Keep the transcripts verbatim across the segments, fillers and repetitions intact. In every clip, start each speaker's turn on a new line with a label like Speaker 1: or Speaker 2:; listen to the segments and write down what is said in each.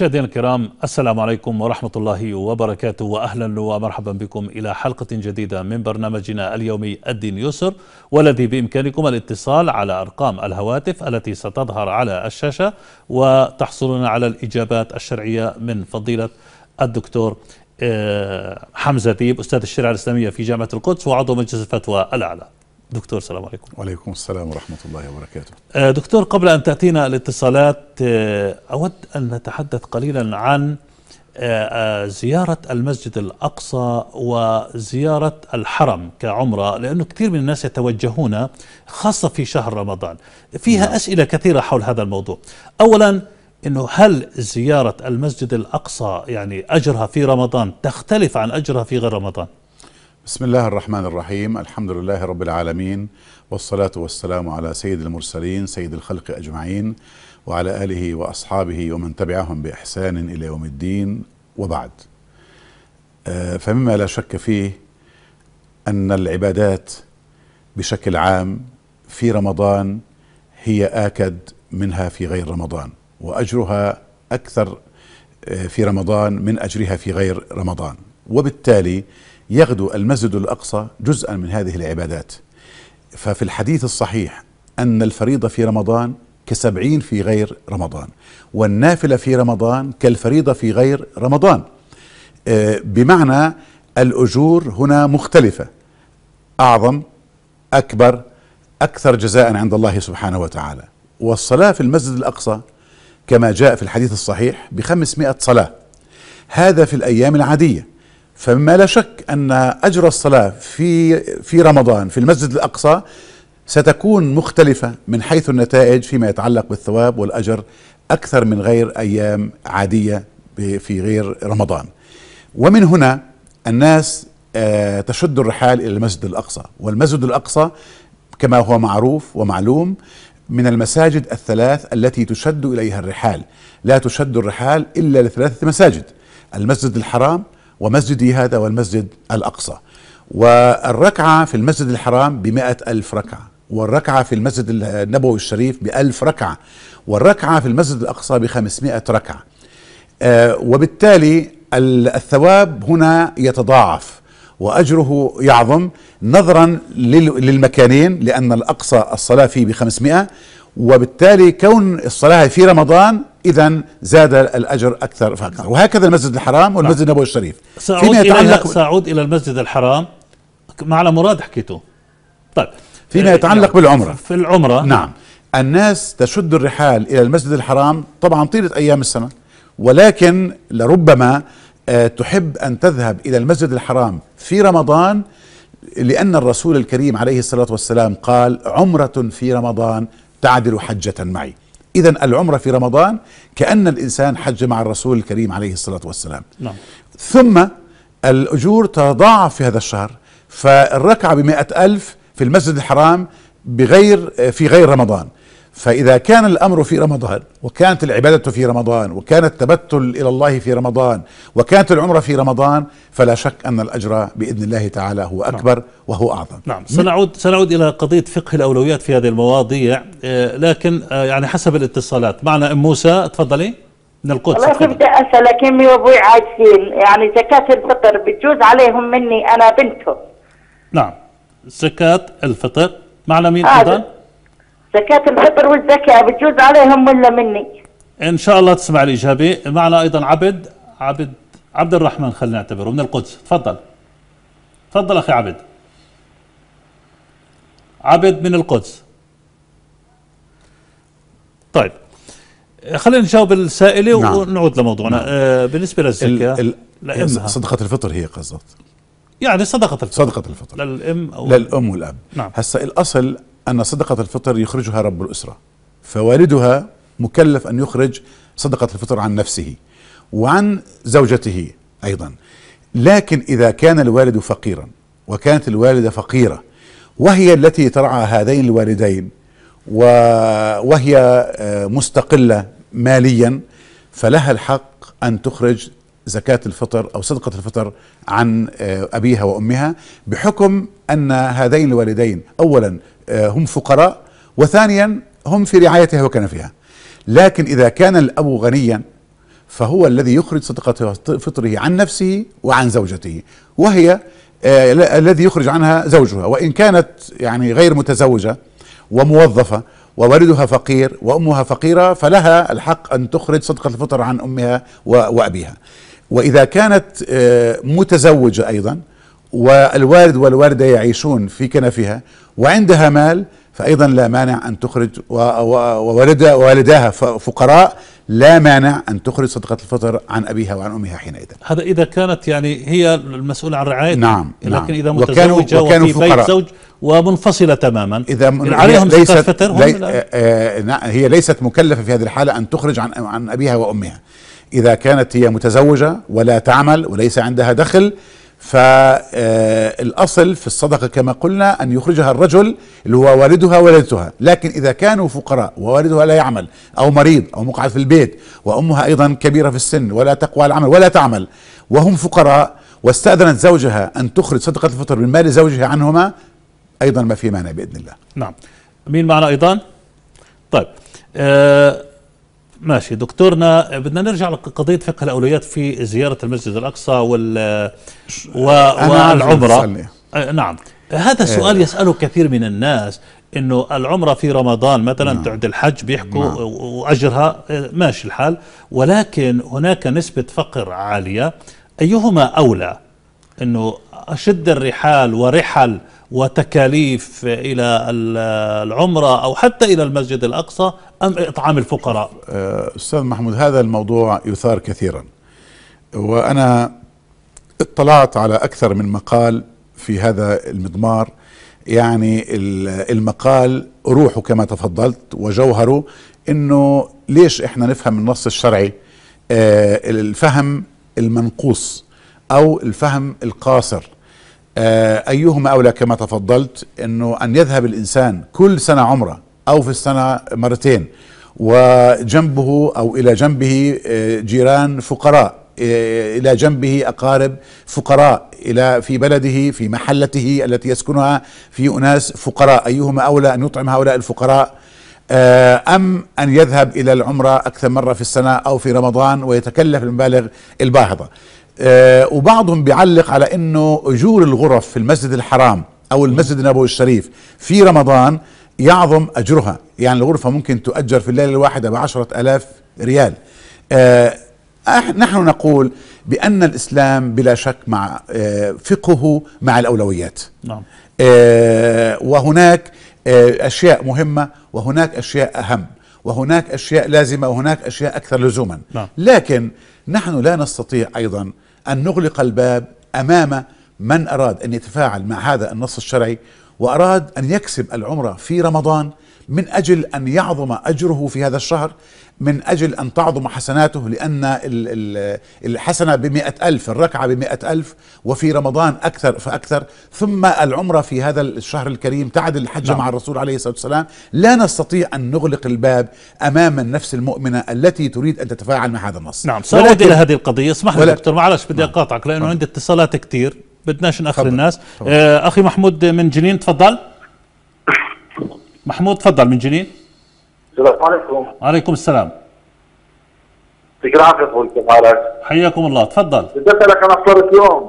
Speaker 1: مشاهدينا الكرام، السلام عليكم ورحمة الله وبركاته، وأهلا ومرحبا بكم إلى حلقة جديدة من برنامجنا اليومي الدين يسر، والذي بإمكانكم الاتصال على أرقام الهواتف التي ستظهر على الشاشة، وتحصلون على الإجابات الشرعية من فضيلة الدكتور حمزة ديب، أستاذ الشريعة الإسلامية في جامعة القدس وعضو مجلس الفتوى الأعلى. دكتور السلام عليكم.
Speaker 2: وعليكم السلام ورحمة الله وبركاته.
Speaker 1: دكتور، قبل أن تأتينا الاتصالات أود أن نتحدث قليلا عن زيارة المسجد الأقصى وزيارة الحرم كعمرة، لأنه كثير من الناس يتوجهون خاصة في شهر رمضان، فيها أسئلة كثيرة حول هذا الموضوع. أولا، إنه هل زيارة المسجد الأقصى يعني أجرها في رمضان تختلف عن أجرها في غير رمضان؟
Speaker 2: بسم الله الرحمن الرحيم، الحمد لله رب العالمين، والصلاة والسلام على سيد المرسلين سيد الخلق أجمعين، وعلى آله وأصحابه ومن تبعهم بإحسان إلى يوم الدين، وبعد. فمما لا شك فيه أن العبادات بشكل عام في رمضان هي آكد منها في غير رمضان، وأجرها أكثر في رمضان من أجرها في غير رمضان، وبالتالي يغدو المسجد الأقصى جزءا من هذه العبادات. ففي الحديث الصحيح أن الفريضة في رمضان كسبعين في غير رمضان، والنافلة في رمضان كالفريضة في غير رمضان، بمعنى الأجور هنا مختلفة، أعظم، أكبر، أكثر جزاء عند الله سبحانه وتعالى. والصلاة في المسجد الأقصى كما جاء في الحديث الصحيح بخمسمائة صلاة، هذا في الأيام العادية. فما لا شك أن أجر الصلاة في في رمضان في المسجد الأقصى ستكون مختلفة من حيث النتائج فيما يتعلق بالثواب والأجر أكثر من غير أيام عادية في غير رمضان. ومن هنا الناس تشد الرحال إلى المسجد الأقصى، والمسجد الأقصى كما هو معروف ومعلوم من المساجد الثلاث التي تشد إليها الرحال، لا تشد الرحال إلا لثلاثة مساجد: المسجد الحرام ومسجدي هذا والمسجد الأقصى. والركعة في المسجد الحرام بمائة ألف ركعة، والركعة في المسجد النبوي الشريف بألف ركعة، والركعة في المسجد الأقصى بخمسمائة ركعة. آه وبالتالي الثواب هنا يتضاعف وأجره يعظم نظرا للمكانين، لأن الأقصى الصلاة فيه بخمسمائة، وبالتالي كون الصلاة في رمضان إذن زاد الأجر أكثر فأكثر. وهكذا المسجد الحرام والمسجد النبوي الشريف.
Speaker 1: سأعود إلى سأعود إلى المسجد الحرام معنا مراد حكيته. طيب،
Speaker 2: فيما يتعلق بالعمرة،
Speaker 1: في العمرة
Speaker 2: نعم، الناس تشد الرحال إلى المسجد الحرام طبعا طيلة أيام السنة، ولكن لربما تحب أن تذهب إلى المسجد الحرام في رمضان، لأن الرسول الكريم عليه الصلاة والسلام قال: عمرة في رمضان تعدل حجة معي. إذن العمرة في رمضان كأن الإنسان حج مع الرسول الكريم عليه الصلاة والسلام.
Speaker 1: نعم.
Speaker 2: ثم الأجور تضاعف في هذا الشهر، فالركعة بمائة ألف في المسجد الحرام بغير في غير رمضان. فإذا كان الأمر في رمضان، وكانت العبادة في رمضان، وكان التبتل إلى الله في رمضان، وكانت العمرة في رمضان، فلا شك أن الأجر بإذن الله تعالى هو أكبر. نعم. وهو أعظم.
Speaker 1: نعم. سنعود سنعود إلى قضية فقه الأولويات في هذه المواضيع، لكن يعني حسب الاتصالات معنا أم موسى، تفضلي من القدس.
Speaker 3: الله بدي أسألك، أمي وأبوي عايشين، يعني زكاة الفطر بتجوز عليهم مني أنا بنته؟
Speaker 1: نعم، زكاة الفطر معنا مين أيضا؟
Speaker 3: زكاة الفطر والزكاة بتجوز عليهم ولا مني؟
Speaker 1: إن شاء الله تسمع الإجابة. معنا أيضا عبد عبد عبد الرحمن، خلينا نعتبره من القدس. تفضل تفضل أخي عبد عبد من القدس. طيب، خلينا نجاوب السائلة. نعم. ونعود لموضوعنا. نعم. آه بالنسبة للزكاة
Speaker 2: ال ال صدقة الفطر هي قصدت
Speaker 1: يعني صدقة الفطر
Speaker 2: صدقة الفطر
Speaker 1: للأم أو
Speaker 2: للأم والأب. نعم. هسا الأصل أن صدقة الفطر يخرجها رب الأسرة، فوالدها مكلف أن يخرج صدقة الفطر عن نفسه وعن زوجته أيضا. لكن إذا كان الوالد فقيرا وكانت الوالدة فقيرة وهي التي ترعى هذين الوالدين وهي مستقلة ماليا، فلها الحق أن تخرج زكاة الفطر أو صدقة الفطر عن أبيها وأمها، بحكم أن هذين الوالدين أولا هم فقراء، وثانيا هم في رعايتها وكنفها. لكن إذا كان الأب غنيا فهو الذي يخرج صدقة فطره عن نفسه وعن زوجته، وهي آه الذي يخرج عنها زوجها، وإن كانت يعني غير متزوجة وموظفة ووالدها فقير وأمها فقيرة فلها الحق أن تخرج صدقة الفطر عن أمها وأبيها. وإذا كانت آه متزوجة أيضا والوالد والوالدة يعيشون في كنفها وعندها مال فأيضا لا مانع أن تخرج، ووالداها فقراء لا مانع أن تخرج صدقة الفطر عن أبيها وعن أمها حينئذ.
Speaker 1: هذا إذا كانت يعني هي المسؤولة عن رعايتها.
Speaker 2: نعم.
Speaker 1: لكن
Speaker 2: نعم.
Speaker 1: إذا متزوجة
Speaker 2: وكانوا
Speaker 1: وفي بيت زوج ومنفصلة تماما
Speaker 2: إذا
Speaker 1: عليهم زكاة الفطر.
Speaker 2: لي آه هي ليست مكلفة في هذه الحالة أن تخرج عن عن أبيها وأمها. إذا كانت هي متزوجة ولا تعمل وليس عندها دخل فالأصل في الصدقة كما قلنا أن يخرجها الرجل اللي هو والدها ووالدتها. لكن إذا كانوا فقراء ووالدها لا يعمل أو مريض أو مقعد في البيت وأمها أيضا كبيرة في السن ولا تقوى العمل ولا تعمل وهم فقراء واستأذنت زوجها أن تخرج صدقة الفطر من مال زوجها عنهما أيضا ما في مانع بإذن الله.
Speaker 1: نعم. مين معنا أيضا؟ طيب آه ماشي دكتورنا، بدنا نرجع لقضية فقه الأولويات في زيارة المسجد الأقصى وال والعمرة. نعم، هذا سؤال يسأله كثير من الناس، إنه العمرة في رمضان مثلا نعم. تعد الحج بيحكوا نعم. وأجرها ماشي الحال، ولكن هناك نسبة فقر عالية، أيهما أولى؟ إنه أشد الرحال ورحل وتكاليف إلى العمرة أو حتى إلى المسجد الأقصى أم إطعام الفقراء؟
Speaker 2: أستاذ محمود، هذا الموضوع يثار كثيرا، وأنا اطلعت على أكثر من مقال في هذا المضمار. يعني المقال روحه كما تفضلت وجوهره إنه ليش إحنا نفهم النص الشرعي الفهم المنقوص أو الفهم القاصر، أيهما أولى كما تفضلت، أنه أن يذهب الإنسان كل سنة عمرة أو في السنة مرتين وجنبه أو إلى جنبه جيران فقراء، إلى جنبه أقارب فقراء، إلى في بلده في محلته التي يسكنها في أناس فقراء، أيهما أولى أن يطعم هؤلاء الفقراء أم أن يذهب إلى العمرة أكثر مرة في السنة أو في رمضان ويتكلف المبالغ الباهظة؟ أه وبعضهم بيعلق على انه اجور الغرف في المسجد الحرام او المسجد النبوي الشريف في رمضان يعظم اجرها، يعني الغرفة ممكن تؤجر في الليلة الواحدة بعشرة الاف ريال. أه نحن نقول بان الاسلام بلا شك مع أه فقهه مع الاولويات. نعم. أه وهناك أه اشياء مهمة وهناك اشياء اهم وهناك اشياء لازمة وهناك اشياء اكثر لزوما. نعم. لكن نحن لا نستطيع أيضا أن نغلق الباب أمام من أراد أن يتفاعل مع هذا النص الشرعي وأراد أن يكسب العمرة في رمضان من أجل أن يعظم أجره في هذا الشهر، من أجل أن تعظم حسناته، لأن الحسنة بمئة ألف، الركعة بمئة ألف، وفي رمضان أكثر فأكثر، ثم العمرة في هذا الشهر الكريم تعدل الحج نعم. مع الرسول عليه الصلاة والسلام. لا نستطيع أن نغلق الباب أمام النفس المؤمنة التي تريد أن تتفاعل مع هذا النص.
Speaker 1: نعم، سأعود إلى هذه القضية. اسمح لي دكتور، معلش بدي أقاطعك لأنه عندي اتصالات كتير، بدناش نأخر الناس. آه أخي محمود من جنين، تفضل. محمود تفضل من جنين.
Speaker 4: السلام عليكم.
Speaker 1: وعليكم السلام.
Speaker 4: يعطيك العافية اخوي، كيف حالك؟
Speaker 1: حياكم الله، تفضل.
Speaker 4: بدي اسالك، انا افطرت يوم.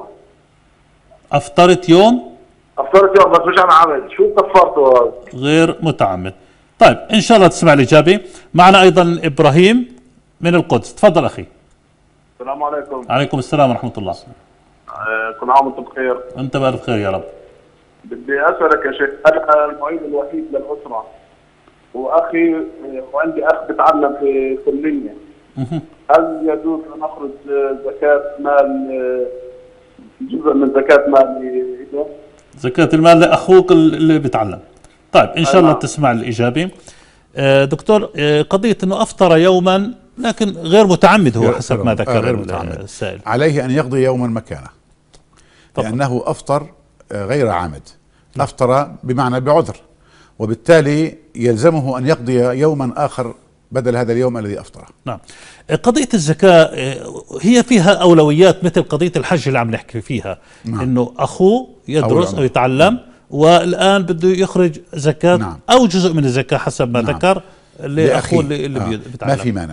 Speaker 1: افطرت يوم؟
Speaker 4: افطرت يوم بس مش عن عمد، شو كفرته؟
Speaker 1: غير متعمد. طيب ان شاء الله تسمع الاجابة. معنا ايضا ابراهيم من القدس، تفضل اخي.
Speaker 4: السلام عليكم.
Speaker 1: عليكم السلام ورحمة الله.
Speaker 4: آه كل عام وانتم بخير.
Speaker 1: وانت بألف خير يا رب.
Speaker 4: بدي اسالك يا شيخ، انا المعيد الوحيد للاسره واخي وعندي اخ بتعلم في كليه، هل يجوز ان اخرج زكاه مال، جزء من زكاه مالي؟
Speaker 1: زكاه المال لاخوك اللي بيتعلم. طيب ان شاء الله تسمع الاجابه. دكتور، قضيه انه افطر يوما لكن غير متعمد هو حسب ما ذكر السائل،
Speaker 2: عليه ان يقضي يوما مكانه لانه افطر غير عامد، أفطر بمعنى بعذر، وبالتالي يلزمه أن يقضي يوما آخر بدل هذا اليوم الذي أفطره.
Speaker 1: نعم. قضية الزكاة هي فيها أولويات مثل قضية الحج اللي عم نحكي فيها. نعم. إنه أخوه يدرس أو يتعلم. نعم. والآن بده يخرج زكاة. نعم. أو جزء من الزكاة حسب ما نعم. ذكر لأخوه اللي, اللي
Speaker 2: آه.
Speaker 1: بيتعلم.
Speaker 2: ما في مانع.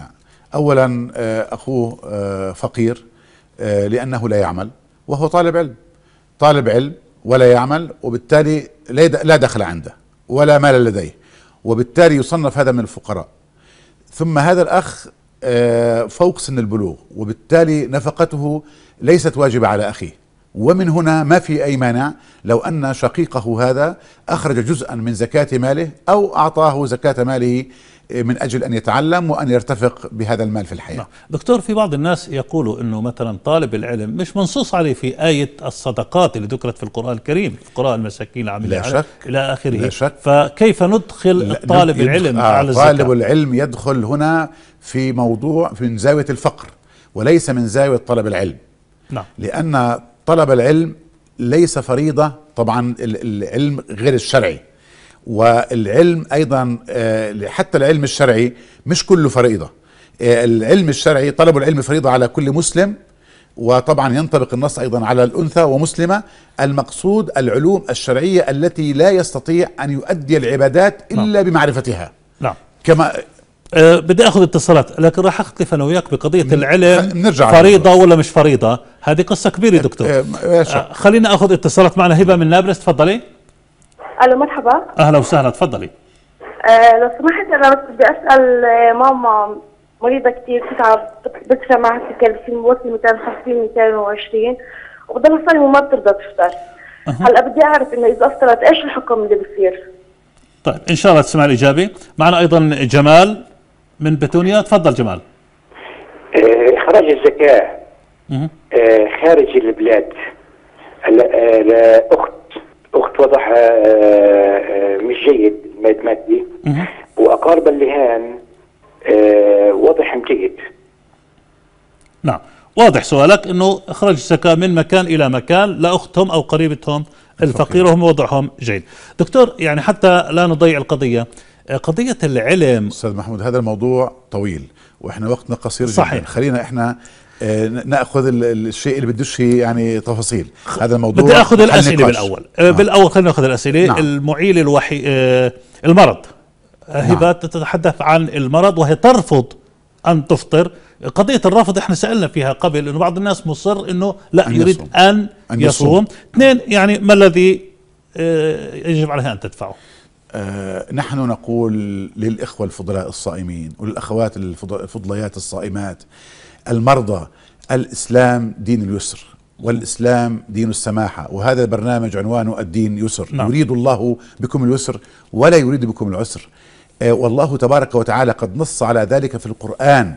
Speaker 2: اولا اخوه فقير لانه لا يعمل وهو طالب علم، طالب علم ولا يعمل، وبالتالي لا دخل عنده ولا مال لديه، وبالتالي يصنف هذا من الفقراء. ثم هذا الأخ فوق سن البلوغ، وبالتالي نفقته ليست واجبة على أخيه، ومن هنا ما في أي مانع لو أن شقيقه هذا أخرج جزءا من زكاة ماله أو أعطاه زكاة ماله من أجل أن يتعلم وأن يرتفق بهذا المال في الحياة.
Speaker 1: دكتور، في بعض الناس يقولوا أنه مثلا طالب العلم مش منصوص عليه في آية الصدقات اللي ذكرت في القرآن الكريم، فقراء المساكين عاملين إلى آخره،
Speaker 2: لا شك.
Speaker 1: فكيف ندخل طالب العلم
Speaker 2: آه
Speaker 1: على الزكاة؟
Speaker 2: طالب العلم يدخل هنا في موضوع من زاوية الفقر وليس من زاوية طلب العلم.
Speaker 1: نعم.
Speaker 2: لأن طلب العلم ليس فريضة، طبعا العلم غير الشرعي، والعلم أيضا حتى العلم الشرعي مش كله فريضة. العلم الشرعي طلب العلم فريضة على كل مسلم، وطبعا ينطبق النص أيضا على الأنثى ومسلمة. المقصود العلوم الشرعية التي لا يستطيع أن يؤدي العبادات إلا نعم. بمعرفتها.
Speaker 1: نعم.
Speaker 2: كما
Speaker 1: أه بدي اخذ اتصالات، لكن راح اختلف انا وياك بقضيه العلم
Speaker 2: نرجع
Speaker 1: فريضه ولا مش فريضه، هذه قصه كبيره دكتور.
Speaker 2: أه
Speaker 1: أه خلينا اخذ اتصالات. معنا هبه من نابلس، تفضلي.
Speaker 5: الو مرحبا.
Speaker 1: اهلا وسهلا، تفضلي.
Speaker 5: أه لو سمحت انا بس بدي اسال ماما مريضه كثير تتعب، بتدفع معها سكر وصل مئتين وخمسين مئتين وعشرين وبضلها صايمه وما بترضى تفطر. أه. هلا بدي اعرف انه اذا افطرت ايش الحكم اللي بصير؟
Speaker 1: طيب ان شاء الله تسمع الاجابه. معنا ايضا جمال من بتونيا، تفضل جمال.
Speaker 6: اخراج الزكاه آه خارج البلاد لاخت اخت وضعها آه مش جيد مادي، واقارب اللهان آه وضعهم جيد.
Speaker 1: نعم، واضح سؤالك انه اخراج الزكاه من مكان الى مكان لاختهم او قريبتهم الفقيره وهم وضعهم جيد. دكتور، يعني حتى لا نضيع القضيه، قضية العلم
Speaker 2: أستاذ محمود هذا الموضوع طويل وإحنا وقتنا قصير
Speaker 1: صحيح.
Speaker 2: جدا، خلينا إحنا نأخذ الشيء اللي بدوش يعني تفاصيل. هذا الموضوع
Speaker 1: بدي أخذ الأسئلة بالأول. آه. بالأول خلينا نأخذ الأسئلة. نعم. المعيل الوحي آه المرض. هبة نعم. تتحدث عن المرض وهي ترفض أن تفطر. قضية الرفض احنا سألنا فيها قبل، إنه بعض الناس مصر إنه لا أن يريد يصوم. أن, أن يصوم. اثنين، يعني ما الذي آه يجب عليها أن تدفعه؟
Speaker 2: آه نحن نقول للإخوة الفضلاء الصائمين وللأخوات الفضليات الصائمات المرضى، الإسلام دين اليسر والإسلام دين السماحة، وهذا البرنامج عنوانه الدين يسر. نعم. يريد الله بكم اليسر ولا يريد بكم العسر. آه والله تبارك وتعالى قد نص على ذلك في القرآن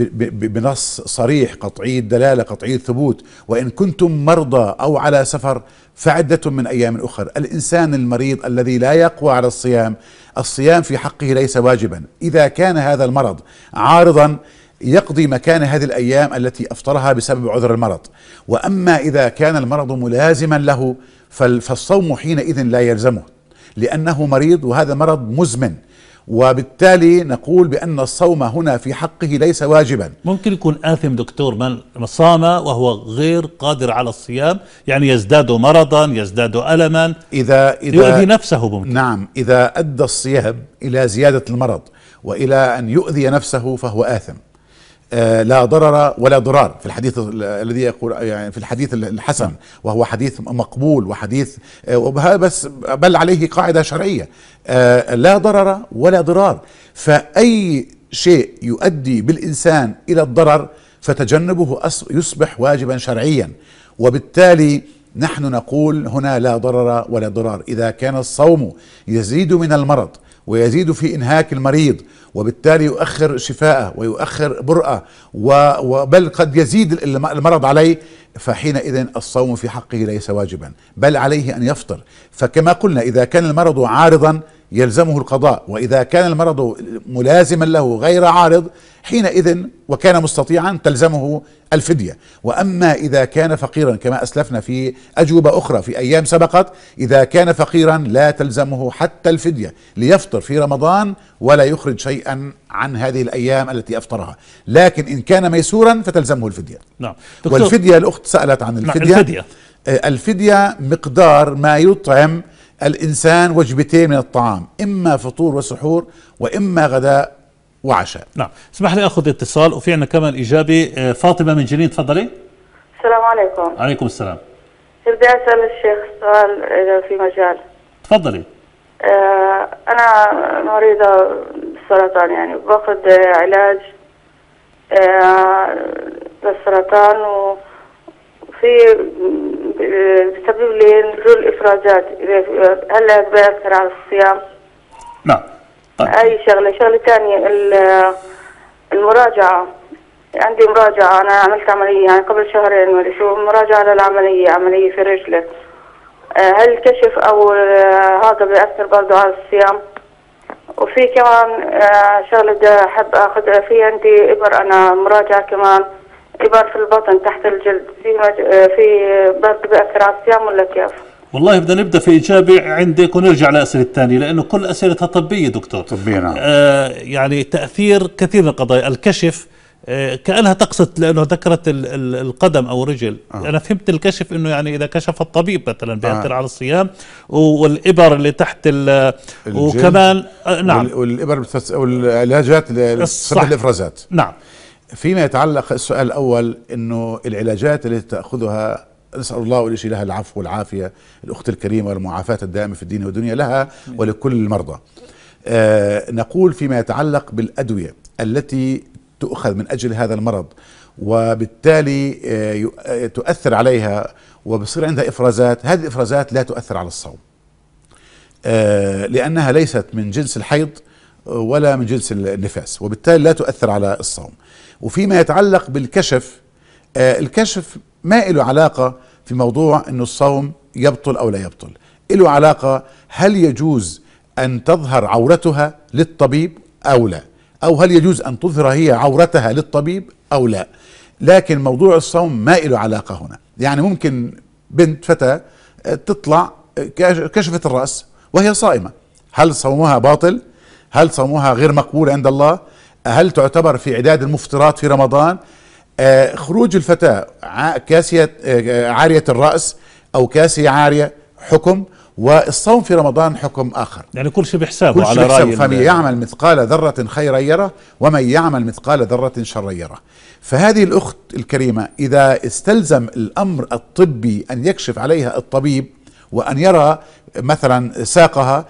Speaker 2: بنص صريح قطعي الدلالة قطعي الثبوت: وإن كنتم مرضى أو على سفر فعدة من أيام أخر. الإنسان المريض الذي لا يقوى على الصيام، الصيام في حقه ليس واجبا. إذا كان هذا المرض عارضا يقضي مكان هذه الأيام التي أفطرها بسبب عذر المرض. وأما إذا كان المرض ملازما له فالصوم حينئذ لا يلزمه لأنه مريض وهذا مرض مزمن، وبالتالي نقول بأن الصوم هنا في حقه ليس واجبا.
Speaker 1: ممكن يكون آثم دكتور من صام وهو غير قادر على الصيام، يعني يزداد مرضا يزداد ألما
Speaker 2: إذا, إذا
Speaker 1: يؤذي نفسه ممكن.
Speaker 2: نعم، إذا أدى الصيام إلى زيادة المرض وإلى أن يؤذي نفسه فهو آثم. آه لا ضرر ولا ضرار في الحديث الذي يقول يعني في الحديث الحسن، وهو حديث مقبول وحديث آه بس بل عليه قاعدة شرعية: آه لا ضرر ولا ضرار. فأي شيء يؤدي بالإنسان إلى الضرر فتجنبه يصبح واجبا شرعيا، وبالتالي نحن نقول هنا لا ضرر ولا ضرار. إذا كان الصوم يزيد من المرض ويزيد في إنهاك المريض وبالتالي يؤخر شفاءه ويؤخر برأه وبل قد يزيد المرض عليه، فحينئذ الصوم في حقه ليس واجبا بل عليه أن يفطر. فكما قلنا إذا كان المرض عارضا يلزمه القضاء، وإذا كان المرض ملازما له غير عارض حينئذ وكان مستطيعا تلزمه الفدية. وأما إذا كان فقيرا كما أسلفنا في أجوبة أخرى في أيام سبقت، إذا كان فقيرا لا تلزمه حتى الفدية، ليفطر في رمضان ولا يخرج شيئا عن هذه الأيام التي أفطرها. لكن إن كان ميسورا فتلزمه الفدية.
Speaker 1: نعم.
Speaker 2: والفدية الأخت سألت عن الفدية.
Speaker 1: نعم. الفدية.
Speaker 2: الفدية مقدار ما يطعم الإنسان وجبتين من الطعام، إما فطور وسحور وإما غداء وعشاء.
Speaker 1: نعم، اسمح لي اخذ اتصال، وفي عندنا كمان اجابه. فاطمه من جنين، تفضلي.
Speaker 7: السلام عليكم.
Speaker 1: عليكم السلام.
Speaker 7: بدي اسال الشيخ سؤال اذا في مجال.
Speaker 1: تفضلي.
Speaker 7: آه انا مريضه بالسرطان، يعني باخذ علاج آه للسرطان، وفي بسبب لي نزول افرازات. هل هذا بيأثر على الصيام؟
Speaker 1: نعم. طيب.
Speaker 7: اي شغله شغله ثانيه، المراجعه. عندي مراجعه، انا عملت عمليه يعني قبل شهرين، ما شو مراجعه للعمليه، عمليه في رجلي. هل الكشف او هذا بيأثر برضه على الصيام؟ وفي كمان شغله بدي احب اخذها، في عندي ابر، انا مراجعه كمان ابر في البطن تحت الجلد، في مج... في برضه بيأثر على الصيام ولا كيف؟
Speaker 1: والله بدنا نبدا في اجابه عندك ونرجع لاسئله الثانيه، لانه كل اسئلتها طبيه دكتور.
Speaker 2: طبيه نعم.
Speaker 1: آه يعني تاثير كثير من القضايا. الكشف آه كانها تقصد، لانه ذكرت ال ال القدم او الرجل. آه. انا فهمت الكشف انه يعني اذا كشف الطبيب مثلا بيأثر آه. على الصيام، والابر اللي تحت ال وكمان آه نعم،
Speaker 2: والابر والعلاجات لسد الافرازات.
Speaker 1: نعم.
Speaker 2: فيما يتعلق السؤال الاول، انه العلاجات التي تاخذها، نسأل الله أول شيء لها العفو والعافية، الأخت الكريمة والمعافاة الدائمة في الدين والدنيا لها ولكل المرضى. آه نقول فيما يتعلق بالأدوية التي تؤخذ من أجل هذا المرض، وبالتالي آه تؤثر عليها وبصير عندها إفرازات، هذه الإفرازات لا تؤثر على الصوم، آه لأنها ليست من جنس الحيض ولا من جنس النفاس، وبالتالي لا تؤثر على الصوم. وفيما يتعلق بالكشف، آه الكشف ما له علاقة في موضوع انه الصوم يبطل او لا يبطل، له علاقة هل يجوز ان تظهر عورتها للطبيب او لا، او هل يجوز ان تظهر هي عورتها للطبيب او لا. لكن موضوع الصوم ما له علاقة هنا. يعني ممكن بنت فتاة تطلع كشفت الرأس وهي صائمة، هل صومها باطل؟ هل صومها غير مقبول عند الله؟ هل تعتبر في عداد المفطرات في رمضان؟ آه خروج الفتاة كاسية آه عارية الرأس أو كاسية عارية حكم، والصوم في رمضان حكم آخر.
Speaker 1: يعني كل شيء بحسابه،
Speaker 2: كل
Speaker 1: على رأي.
Speaker 2: فمن يعمل مثقال ذرة خيرا يره، ومن يعمل مثقال ذرة شرا يره. فهذه الأخت الكريمة إذا استلزم الأمر الطبي أن يكشف عليها الطبيب وأن يرى مثلا ساقها،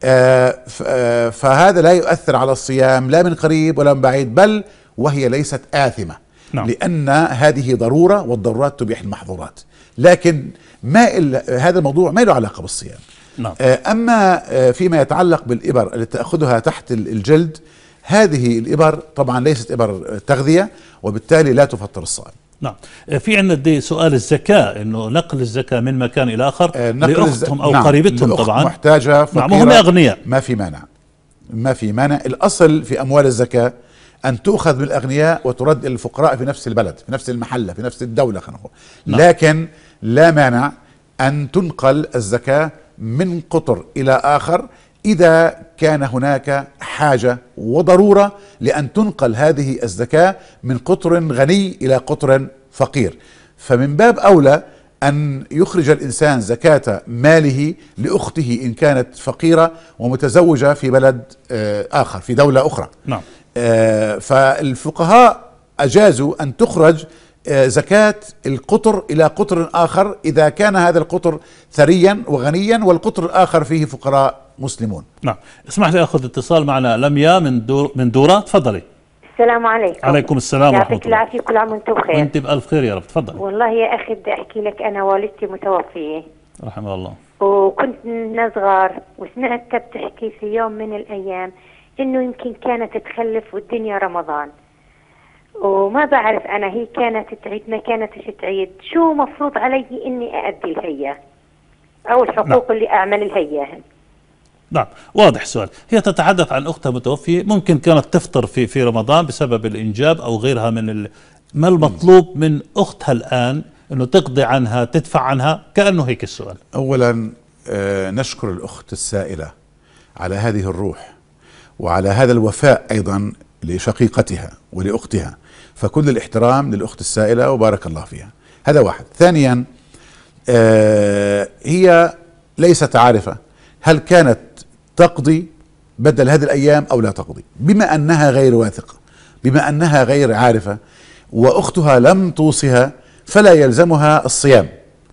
Speaker 2: آه آه فهذا لا يؤثر على الصيام لا من قريب ولا من بعيد، بل وهي ليست آثمة. نعم. لأن هذه ضرورة، والضرورات تبيح المحظورات. لكن ما هذا الموضوع ما له علاقة بالصيام. نعم. أما فيما يتعلق بالإبر التي تأخذها تحت الجلد، هذه الإبر طبعا ليست إبر تغذية، وبالتالي لا تفطر الصائم.
Speaker 1: نعم. في عندنا سؤال الزكاة، انه نقل الزكاة من مكان الى اخر لاختهم او
Speaker 2: نعم.
Speaker 1: قريبتهم طبعا
Speaker 2: محتاجة فقيرة.
Speaker 1: نعم. هم اغنياء،
Speaker 2: ما في مانع، ما في مانع. الاصل في اموال الزكاة ان تؤخذ من الاغنياء وترد الى الفقراء في نفس البلد، في نفس المحلة، في نفس الدولة خلينا نقول. نعم. لكن لا مانع ان تنقل الزكاة من قطر الى اخر إذا كان هناك حاجة وضرورة لأن تنقل هذه الزكاة من قطر غني إلى قطر فقير. فمن باب أولى أن يخرج الإنسان زكاة ماله لأخته إن كانت فقيرة ومتزوجة في بلد آخر، في دولة أخرى.
Speaker 1: نعم.
Speaker 2: فالفقهاء أجازوا أن تخرج زكاة القطر إلى قطر آخر إذا كان هذا القطر ثريا وغنيا والقطر الآخر فيه فقراء مسلمون.
Speaker 1: نعم. اسمح لي أخذ اتصال معنا. لميا من دور من دورة، تفضلي.
Speaker 8: السلام عليكم.
Speaker 1: عليكم السلام ورحمة الله.
Speaker 8: يعطيك العافية، كل عام وانتم بخير.
Speaker 1: وانت بألف خير يا رب. تفضلي.
Speaker 8: والله يا أخي بدي أحكي لك، أنا والدتي متوفية
Speaker 1: رحمه الله،
Speaker 8: وكنت صغار، وسمعتها بتحكي في يوم من الأيام إنه يمكن كانت تخلف والدنيا رمضان، وما بعرف أنا هي كانت تعيد ما كانتش تعيد، شو مفروض علي إني أأدي الهية أو الحقوق نعم. اللي أعمل الهية.
Speaker 1: نعم، واضح السؤال. هي تتحدث عن أختها متوفية، ممكن كانت تفطر في في رمضان بسبب الإنجاب أو غيرها من ال... ما المطلوب من أختها الآن؟ إنه تقضي عنها، تدفع عنها، كأنه هيك السؤال.
Speaker 2: أولا آه نشكر الأخت السائلة على هذه الروح وعلى هذا الوفاء أيضا لشقيقتها ولأختها، فكل الاحترام للأخت السائلة وبارك الله فيها. هذا واحد. ثانيا آه هي ليست عارفة هل كانت تقضي بدل هذه الأيام أو لا تقضي. بما أنها غير واثقة، بما أنها غير عارفة، وأختها لم توصها، فلا يلزمها الصيام،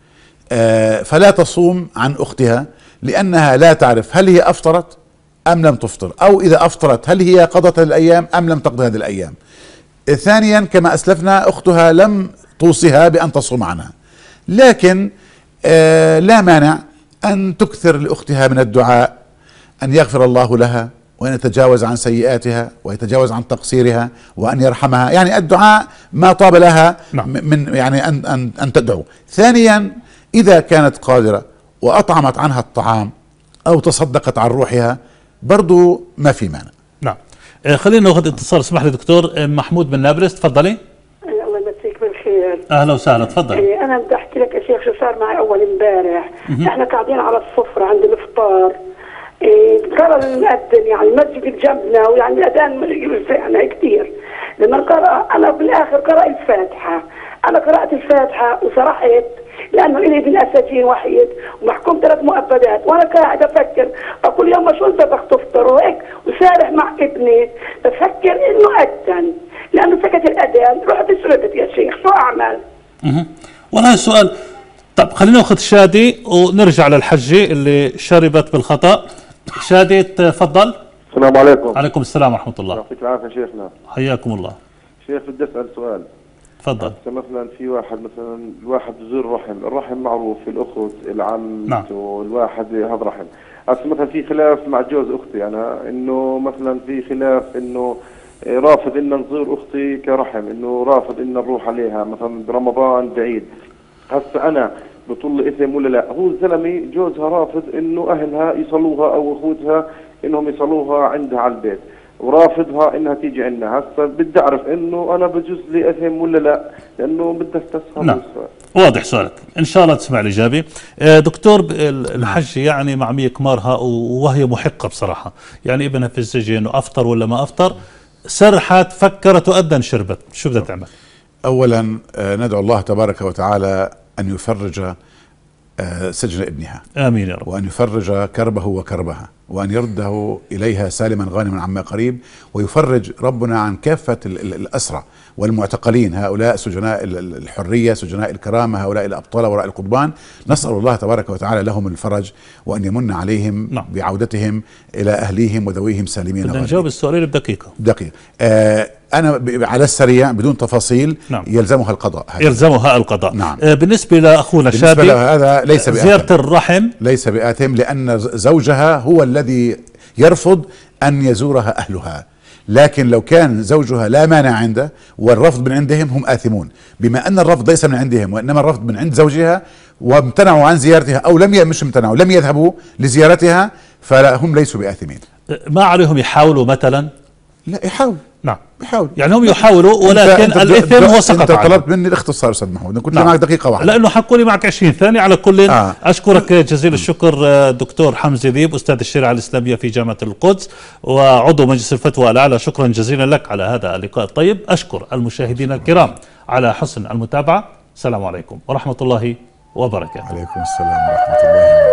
Speaker 2: فلا تصوم عن أختها لأنها لا تعرف هل هي أفطرت أم لم تفطر، أو إذا أفطرت هل هي قضت الأيام أم لم تقضي هذه الأيام. ثانيا كما أسلفنا أختها لم توصها بأن تصوم عنها، لكن آه لا مانع أن تكثر لأختها من الدعاء أن يغفر الله لها وأن يتجاوز عن سيئاتها ويتجاوز عن تقصيرها وأن يرحمها، يعني الدعاء ما طاب لها من يعني أن أن أن تدعو. ثانيا إذا كانت قادرة وأطعمت عنها الطعام أو تصدقت عن روحها برضو ما في مانع.
Speaker 1: نعم. آه خلينا ناخذ اتصال، اسمح لي دكتور. آه محمود من نابلس، تفضلي.
Speaker 9: الله يمسيك بالخير.
Speaker 1: اهلا وسهلا، تفضلي.
Speaker 9: انا بدي احكي لك يا شيخ شو صار معي اول امبارح. احنا قاعدين على السفره عند الافطار، قرأ المؤذن يعني المسجد بجنبنا، ويعني الاذان يوزعنا كثير. لما قرأ انا بالاخر قرأ الفاتحه، انا قرأت الفاتحه وصرحت لانه الي ابن اسجين وحيد ومحكوم ثلاث مؤبدات، وانا قاعد افكر اقول يوم شو انت بدك تفطر وهيك، وسارح مع ابني بفكر انه اذن، لانه سكت الاذان رحت سردت يا شيخ، شو اعمل؟
Speaker 1: اها والله السؤال. طب خلينا ناخذ شادي ونرجع للحجه اللي شربت بالخطا. شادي تفضل.
Speaker 10: السلام عليكم.
Speaker 1: عليكم السلام ورحمه الله.
Speaker 10: يعطيك العافيه شيخنا.
Speaker 1: حياكم الله.
Speaker 10: شيخ بدي اسال سؤال.
Speaker 1: تفضل.
Speaker 10: مثلا في واحد مثلا الواحد بزور رحم، الرحم معروف، الاخت، العم،
Speaker 1: نعم.
Speaker 10: والواحد هذا رحم. هسه مثلا في خلاف مع جوز اختي انا، انه مثلا في خلاف انه رافض ان نزور اختي كرحم، انه رافض ان نروح عليها مثلا برمضان بعيد. هسه انا بطل اثم ولا لا؟ هو الزلمه جوزها رافض انه اهلها يصلوها او اخوتها انهم يصلوها عندها على البيت، ورافضها انها تيجي عندنا. هسه بدي اعرف انه انا بجوز لي اثم ولا لا، لانه بدي استفسر.
Speaker 1: نعم. واضح سؤالك، ان شاء الله تسمع الاجابه. دكتور، الحج يعني مع مية كمارها وهي محقه بصراحه، يعني ابنها في السجن وافطر ولا ما افطر، سرحت فكرت وأذن شربت، شو بدها تعمل؟
Speaker 2: اولا ندعو الله تبارك وتعالى ان يفرج سجن ابنها،
Speaker 1: امين يا رب،
Speaker 2: وان يفرج كربه وكربها، وان يرده اليها سالما غانما عما قريب، ويفرج ربنا عن كافه الاسرى والمعتقلين، هؤلاء سجناء الحريه، سجناء الكرامه، هؤلاء الابطال وراء القضبان. نسال الله تبارك وتعالى لهم الفرج وان يمن عليهم نعم. بعودتهم الى اهليهم وذويهم سالمين.
Speaker 1: بدنا نجاوب السؤالين بدقيقه.
Speaker 2: دقيقه. آه انا على السريع بدون تفاصيل.
Speaker 1: نعم.
Speaker 2: يلزمها القضاء. هذا.
Speaker 1: يلزمها القضاء.
Speaker 2: نعم.
Speaker 1: آه بالنسبه لاخونا شادي،
Speaker 2: بالنسبه له هذا ليس بآثم.
Speaker 1: زياره الرحم
Speaker 2: ليس بآثم، لان زوجها هو الذي يرفض ان يزورها اهلها، لكن لو كان زوجها لا مانع عنده والرفض من عندهم هم آثمون، بما أن الرفض ليس من عندهم وإنما الرفض من عند زوجها، وامتنعوا عن زيارتها أو لم مش امتنعوا لم يذهبوا لزيارتها، فهم ليسوا بآثمين.
Speaker 1: ما عليهم يحاولوا مثلا؟
Speaker 2: لا يحاول.
Speaker 1: نعم
Speaker 2: يحاول،
Speaker 1: يعني هم يحاولوا ولكن
Speaker 2: انت
Speaker 1: الاثم هو سقط.
Speaker 2: انت طلبت مني الاختصار استاذ محمود، كنت
Speaker 1: نعم.
Speaker 2: معك دقيقه واحده
Speaker 1: لانه حكوا لي معك عشرين ثانيه. على كل
Speaker 2: آه.
Speaker 1: اشكرك جزيل الشكر دكتور حمزه ذيب، استاذ الشريعه الاسلاميه في جامعه القدس وعضو مجلس الفتوى الاعلى. شكرا جزيلا لك على هذا اللقاء الطيب. اشكر المشاهدين الكرام على حسن المتابعه. السلام عليكم ورحمه الله وبركاته.
Speaker 2: عليكم السلام ورحمه الله وبركاته.